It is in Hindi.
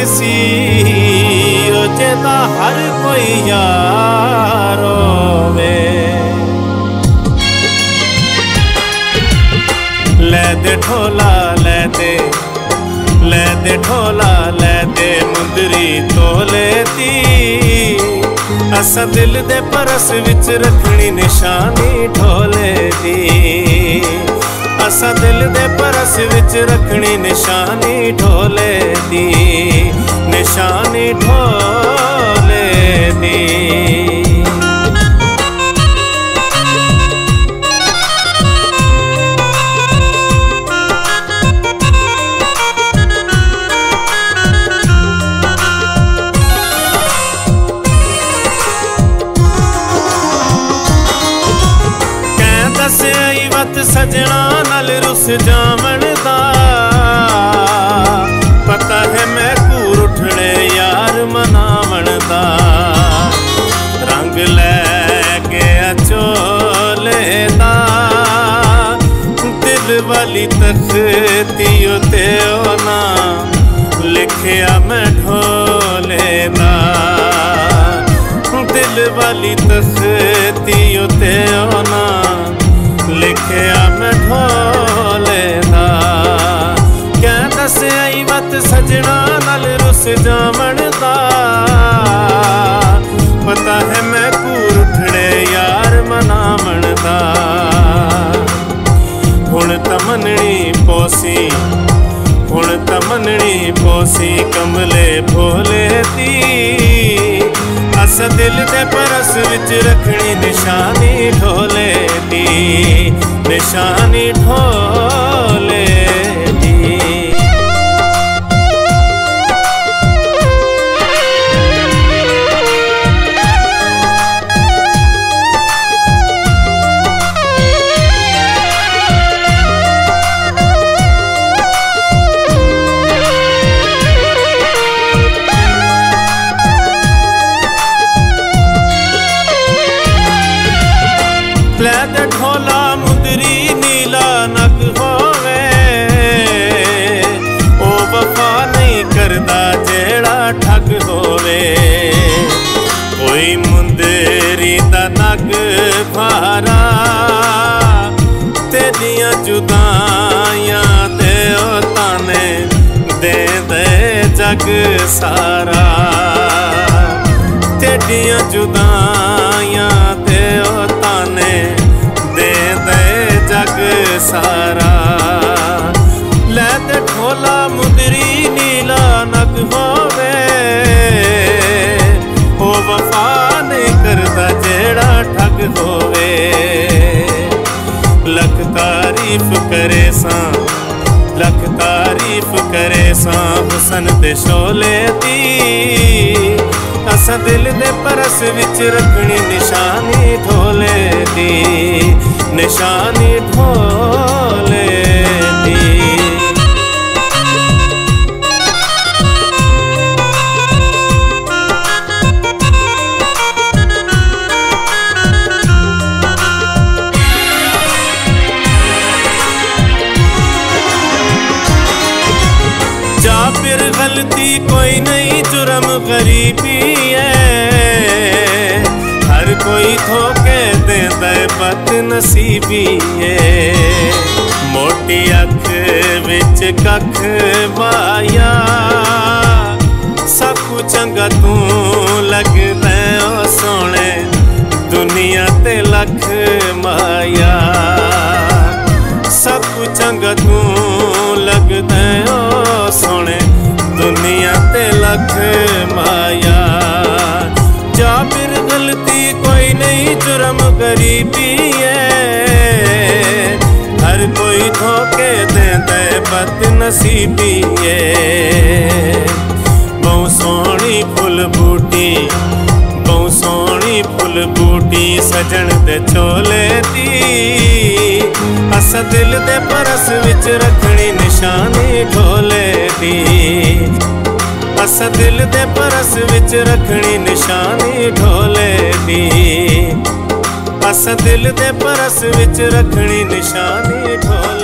सी जेदा हर कोई यार होवे। ले दे ढोला ले दे ढोला ले दे मुंदरी तोले दी। असा दिल दे परस विच रखनी निशानी ढोले दी। असा दिल दे परस विच रखनी निशानी ढोले दी। निशानी ढोले दी। सजना नाल रुस जामन दा पता है मैं कूर उठने यार मनावण दा। रंग लैके चोले दा दिल वाली तख्ती ते ना लिखिया मैं ढोले दा। दिल वाली तख्ती ते ना लिखिया मैं ढोले दा। क्या दस आई वत सजना नाल रुस जावण दा पता है मैं कूर उठने यार मनावण दा। हुण तमननी पोसी हुण तमननी पोसी कमले भोले दी। अस दिल दे परस विच रखनी निशानी ढोले दी। निशानी ढोले दी। ले दे ढोला मुंदरी नीला नग होवे। ओ वफा नहीं करदा जेड़ा ठग होवे। कोई मुंदरी दा नग भारा तेरियां जुदाइयां दे ताने दे दे जग सारा। तेरियां जुदाइयां दे ताने दे दे जग सारा। ले दे ढोला मुंदरी नीला नग होवे। ओ वफा नहीं करदा जेड़ा ठग होवे। लख तारीफ करे सां लख तारीफ करे सां हुसन दे शोले दी। असा दिल दे परस विच रखनी निशानी ढोले दी। निशानी ढोले दी। जा फिर गलती कोई नहीं जुर्म गरीबी है। हर कोई धोखे देंदा बद नसीबी है। मोटी अख विच कख माया सकू चंगा तू लगदा ओ सोने दुनिया ते लख माया। सकू चंगा तू लगदा ओ सोने दुनिया ते लख माया। जा फिर गलती कोई नहीं जुर्म गरीबी है। हर कोई धोखे देंदा बद नसीबी है। बहु सोहनी फुल बूटी बहु सोहनी फुल बूटी सजन दे चोले दी। असा दिल दे परस विच रखनी निशानी ढोले दी। असा दिल दे परस विच रखनी निशानी ढोले दी। असा दिल दे परस विच रखनी निशानी ढोले